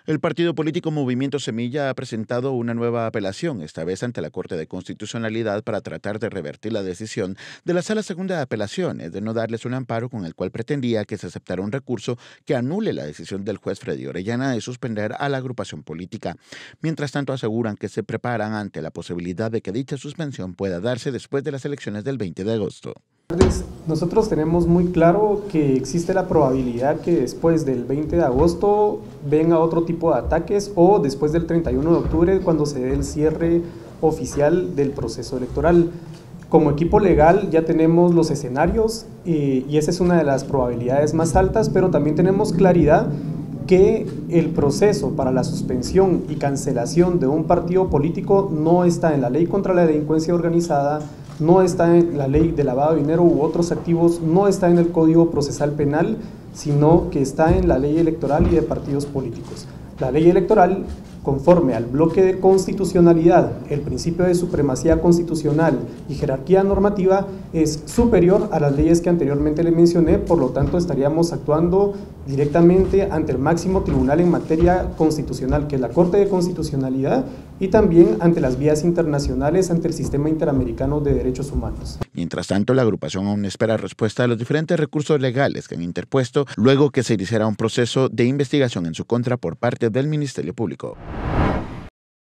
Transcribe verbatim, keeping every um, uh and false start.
El partido político Movimiento Semilla ha presentado una nueva apelación, esta vez ante la Corte de Constitucionalidad, para tratar de revertir la decisión de la Sala Segunda de Apelaciones de no darles un amparo con el cual pretendía que se aceptara un recurso que anule la decisión del juez Freddy Orellana de suspender a la agrupación política. Mientras tanto, aseguran que se preparan ante la posibilidad de que dicha suspensión pueda darse después de las elecciones del veinte de agosto. Nosotros tenemos muy claro que existe la probabilidad que después del veinte de agosto venga otro tipo de ataques, o después del treinta y uno de octubre, cuando se dé el cierre oficial del proceso electoral. Como equipo legal ya tenemos los escenarios y, y esa es una de las probabilidades más altas, pero también tenemos claridad que el proceso para la suspensión y cancelación de un partido político no está en la ley contra la delincuencia organizada, no está en la ley de lavado de dinero u otros activos, no está en el Código Procesal Penal, sino que está en la ley electoral y de partidos políticos. La ley electoral, conforme al bloque de constitucionalidad, el principio de supremacía constitucional y jerarquía normativa, es superior a las leyes que anteriormente le mencioné, por lo tanto estaríamos actuando directamente ante el máximo tribunal en materia constitucional, que es la Corte de Constitucionalidad, y también ante las vías internacionales, ante el Sistema Interamericano de Derechos Humanos. Mientras tanto, la agrupación aún espera respuesta a los diferentes recursos legales que han interpuesto luego que se iniciara un proceso de investigación en su contra por parte del Ministerio Público.